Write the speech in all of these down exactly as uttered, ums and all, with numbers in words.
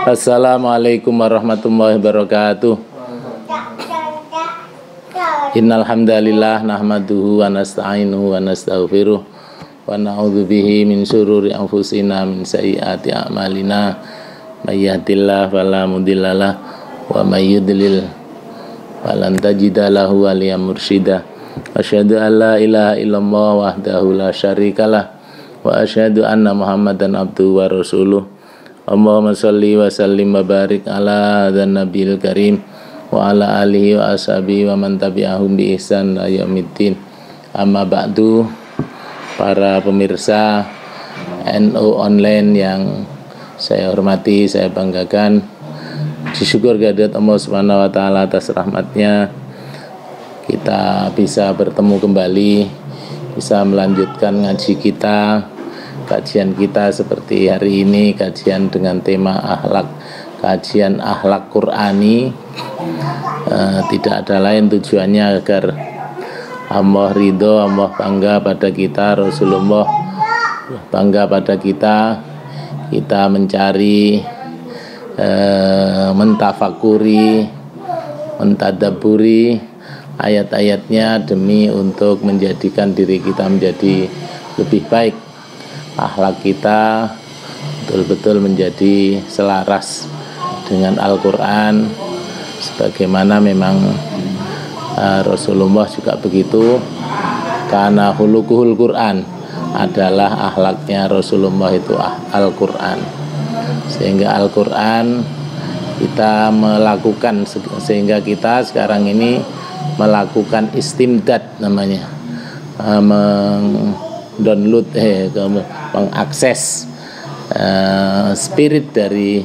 Assalamualaikum warahmatullahi wabarakatuh. Innal hamdalillah nahmaduhu wa nasta'inuhu wa nastaghfiruh wa na'udzu bihi min syururi anfusina min sayyiati a'malina may yahdihillahu fala mudhillalah wa may yudlil falan tajida lahu waliyan mursyida. Asyhadu an la ilaha illallah wahdahu la syarikalah wa asyhadu anna Muhammadan abduhu wa rasuluh. Allahumma shalli wa sallim wa barik ala dan nabiyil karim wa ala alihi wa ashabihi wa man tabi'ahum bi ihsan ila yaumiddin. Amma ba'du, para pemirsa N U online yang saya hormati, saya banggakan, disyukur kehadirat Allah Subhanahu wa taala atas rahmatnya kita bisa bertemu kembali, bisa melanjutkan ngaji kita, kajian kita seperti hari ini, kajian dengan tema akhlak, kajian akhlak Qur'ani. E, tidak ada lain tujuannya agar Allah ridho, Allah bangga pada kita, Rasulullah bangga pada kita. Kita mencari, e, mentafakuri, mentadaburi ayat-ayatnya demi untuk menjadikan diri kita menjadi lebih baik, akhlak kita betul-betul menjadi selaras dengan Al-Quran sebagaimana memang uh, Rasulullah juga begitu, karena hulukuhul Quran adalah akhlaknya Rasulullah itu Al-Quran, sehingga Al-Quran kita melakukan, sehingga kita sekarang ini melakukan istimdad namanya, uh, mengdownload, eh, mengakses uh, spirit dari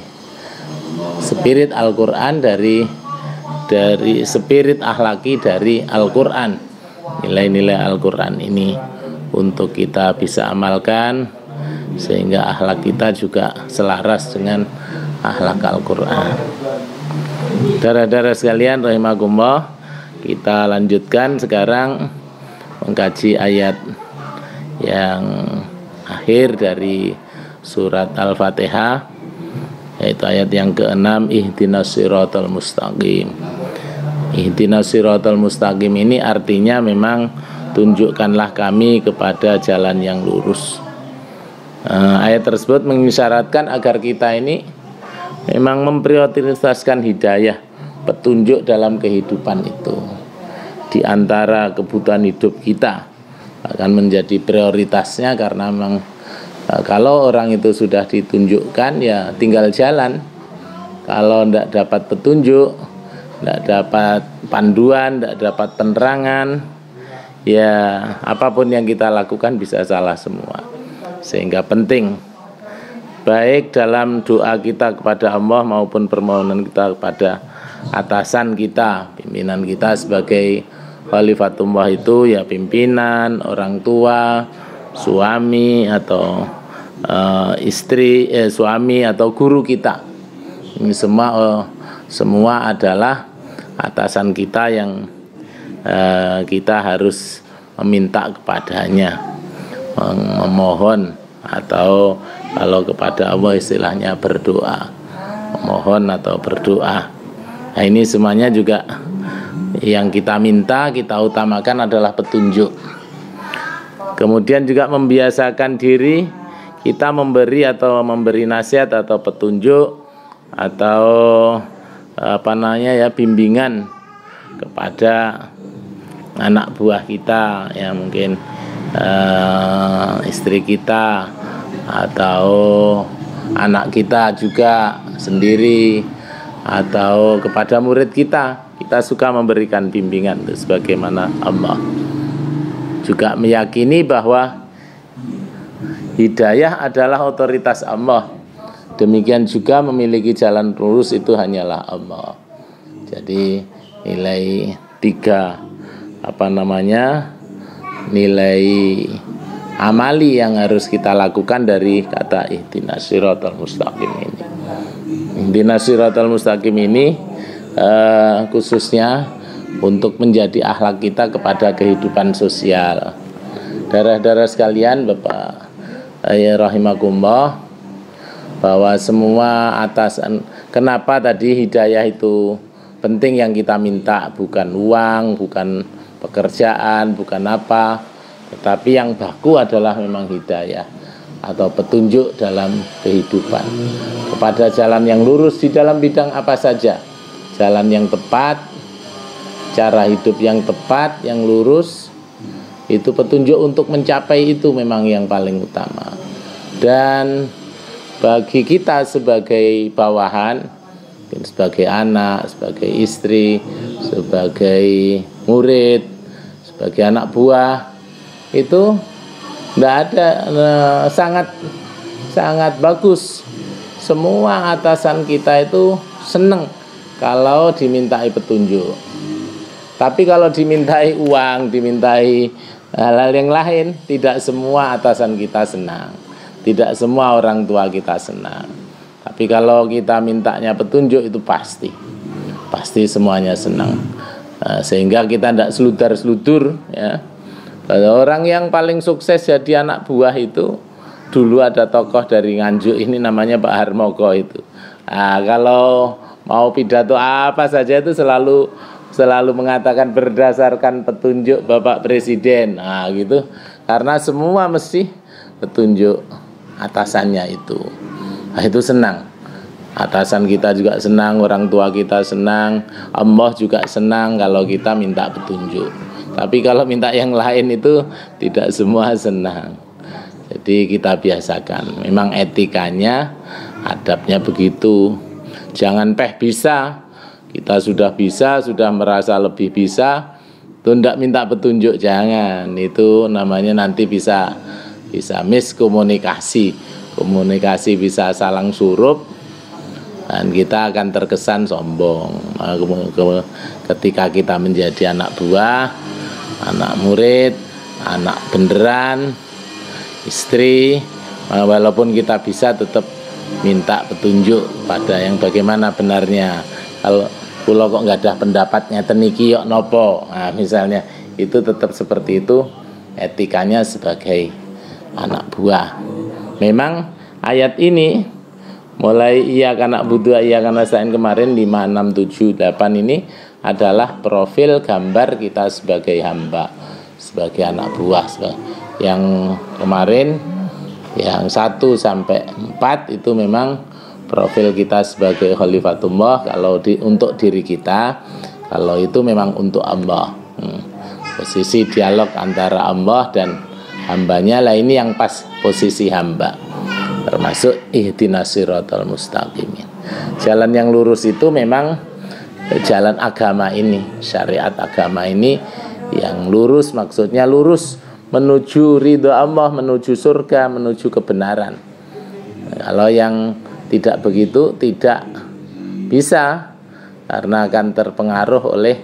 spirit Al-Quran, dari dari spirit akhlaki dari Al-Quran, nilai-nilai Al-Quran ini untuk kita bisa amalkan sehingga akhlak kita juga selaras dengan akhlak Al-Quran. Darah-darah sekalian rahimakumullah, kita lanjutkan sekarang mengkaji ayat yang akhir dari surat Al-Fatihah, yaitu ayat yang keenam, ihdinas siratal mustaqim. Ihdinas siratal mustaqim ini artinya memang tunjukkanlah kami kepada jalan yang lurus. Nah, ayat tersebut mengisyaratkan agar kita ini memang memprioritaskan hidayah, petunjuk dalam kehidupan itu di antara kebutuhan hidup kita akan menjadi prioritasnya, karena memang kalau orang itu sudah ditunjukkan ya tinggal jalan. Kalau tidak dapat petunjuk, tidak dapat panduan, tidak dapat penerangan, ya apapun yang kita lakukan bisa salah semua. Sehingga penting baik dalam doa kita kepada Allah maupun permohonan kita kepada atasan kita, pimpinan kita sebagai khalifatullah itu ya pimpinan, orang tua, suami atau uh, istri, eh, suami atau guru kita. Ini semua uh, semua adalah atasan kita yang uh, kita harus meminta kepadanya, memohon, atau kalau kepada Allah istilahnya berdoa, memohon atau berdoa. Nah, ini semuanya juga yang kita minta, kita utamakan adalah petunjuk. Kemudian juga membiasakan diri kita memberi atau memberi nasihat atau petunjuk atau apa namanya ya bimbingan kepada anak buah kita, ya mungkin uh, istri kita atau anak kita juga sendiri, atau kepada murid kita. Kita suka memberikan bimbingan itu sebagaimana Allah juga meyakini bahwa hidayah adalah otoritas Allah. Demikian juga memiliki jalan lurus itu hanyalah Allah. Jadi nilai tiga apa namanya nilai amali yang harus kita lakukan dari kata ihdinas siratal mustaqim ini. Ihdinas siratal mustaqim ini uh, khususnya untuk menjadi akhlak kita kepada kehidupan sosial. Darah-darah sekalian, Bapak ya rahimakumullah, bahwa semua atasan kenapa tadi hidayah itu penting, yang kita minta bukan uang, bukan pekerjaan, bukan apa, tetapi yang baku adalah memang hidayah atau petunjuk dalam kehidupan kepada jalan yang lurus di dalam bidang apa saja. Jalan yang tepat, cara hidup yang tepat, yang lurus, itu petunjuk untuk mencapai itu memang yang paling utama. Dan bagi kita sebagai bawahan, sebagai anak, sebagai istri, sebagai murid, sebagai anak buah, itu tidak ada, nah, sangat sangat bagus. Semua atasan kita itu senang kalau dimintai petunjuk. Tapi kalau dimintai uang, dimintai hal-hal yang lain, tidak semua atasan kita senang, tidak semua orang tua kita senang. Tapi kalau kita mintanya petunjuk, itu pasti pasti semuanya senang. Nah, sehingga kita tidak seludar-seludur, ya. Orang yang paling sukses jadi anak buah itu, dulu ada tokoh dari Nganjuk ini namanya Pak Harmoko itu. Nah, kalau mau pidato apa saja itu selalu selalu mengatakan berdasarkan petunjuk Bapak Presiden. Nah, gitu. Karena semua mesti petunjuk atasannya itu. Nah, itu senang. Atasan kita juga senang, orang tua kita senang, Allah juga senang kalau kita minta petunjuk. Tapi kalau minta yang lain itu tidak semua senang. Jadi kita biasakan. Memang etikanya, adabnya begitu. Jangan peh bisa, kita sudah bisa, sudah merasa lebih bisa, itu tidak minta petunjuk, jangan. Itu namanya nanti bisa bisa miskomunikasi. Komunikasi bisa salang surup, dan kita akan terkesan sombong. Ketika kita menjadi anak buah, anak murid, anak beneran, istri, walaupun kita bisa tetap minta petunjuk pada yang bagaimana benarnya. Kalau kula kok nggak ada pendapatnya teniki yok nopo, nah, misalnya itu tetap seperti itu etikanya sebagai anak buah. Memang ayat ini mulai iya kana butuh iya kana sain kemarin lima, enam, tujuh, delapan ini adalah profil gambar kita sebagai hamba, sebagai anak buah. Yang kemarin yang satu sampai empat itu memang profil kita sebagai khalifatullah kalau di, untuk diri kita, kalau itu memang untuk Allah. Hmm. Posisi dialog antara Allah dan hambanya lah, ini yang pas posisi hamba. Termasuk ihdinas siratal mustaqimin. Jalan yang lurus itu memang jalan agama ini, syariat agama ini yang lurus, maksudnya lurus menuju ridho Allah, menuju surga, menuju kebenaran. Kalau yang tidak begitu tidak bisa, karena akan terpengaruh oleh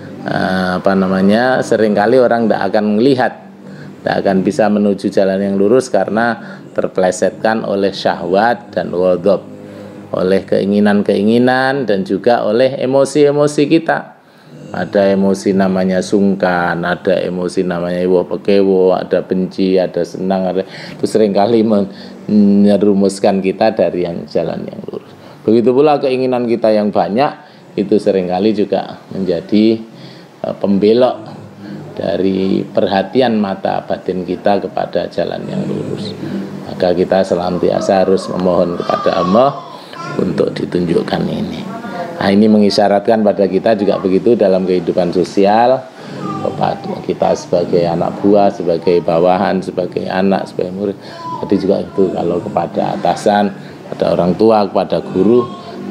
apa namanya, seringkali orang tidak akan melihat, tidak akan bisa menuju jalan yang lurus karena terpelesetkan oleh syahwat dan ghadab, oleh keinginan-keinginan dan juga oleh emosi-emosi kita. Ada emosi namanya sungkan, ada emosi namanya iwo pekewo, ada benci, ada senang, ada, itu seringkali menyerumuskan kita dari yang jalan yang lurus. Begitu pula keinginan kita yang banyak, itu seringkali juga menjadi uh, pembelok dari perhatian mata batin kita kepada jalan yang lurus. Maka kita senantiasa harus memohon kepada Allah untuk ditunjukkan ini. Nah, ini mengisyaratkan pada kita juga begitu dalam kehidupan sosial, kepada kita sebagai anak buah, sebagai bawahan, sebagai anak, sebagai murid. Jadi juga itu kalau kepada atasan, pada orang tua, kepada guru,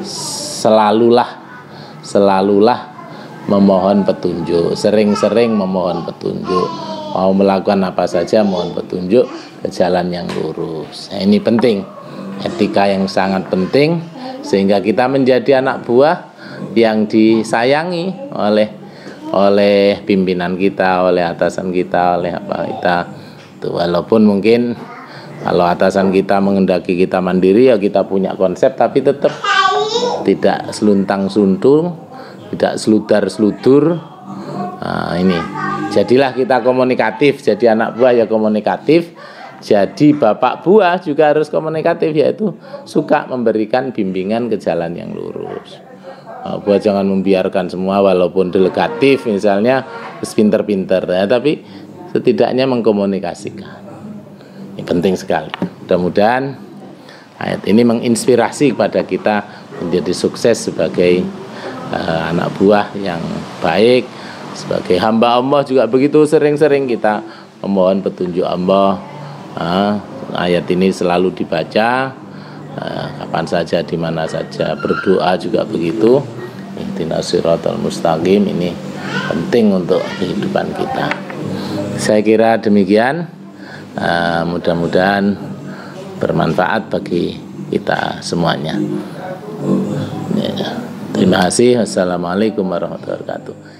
selalulah selalulah memohon petunjuk, sering-sering memohon petunjuk. Mau melakukan apa saja mohon petunjuk ke jalan yang lurus. Nah, ini penting, etika yang sangat penting, sehingga kita menjadi anak buah yang disayangi oleh oleh pimpinan kita, oleh atasan kita, oleh apa kita. Itu walaupun mungkin kalau atasan kita menghendaki kita mandiri, ya kita punya konsep, tapi tetap tidak seluntang suntung, tidak seludar-seludur. Nah, ini jadilah kita komunikatif, jadi anak buah ya komunikatif, Jadi bapak buah juga harus komunikatif, yaitu suka memberikan bimbingan ke jalan yang lurus. Nah, buah jangan membiarkan semua walaupun delegatif misalnya terus pinter-pinter ya, tapi setidaknya mengkomunikasikan. Ini penting sekali. Mudah-mudahan ayat ini menginspirasi kepada kita menjadi sukses sebagai uh, anak buah yang baik, sebagai hamba Allah juga begitu. Sering-sering kita memohon petunjuk Allah. Uh, ayat ini selalu dibaca uh, kapan saja, di mana saja. Berdoa juga begitu. Ihdinas siratal mustaqim, ini penting untuk kehidupan kita. Saya kira demikian. Uh, mudah-mudahan bermanfaat bagi kita semuanya. Ya, terima kasih. Wassalamualaikum warahmatullahi wabarakatuh.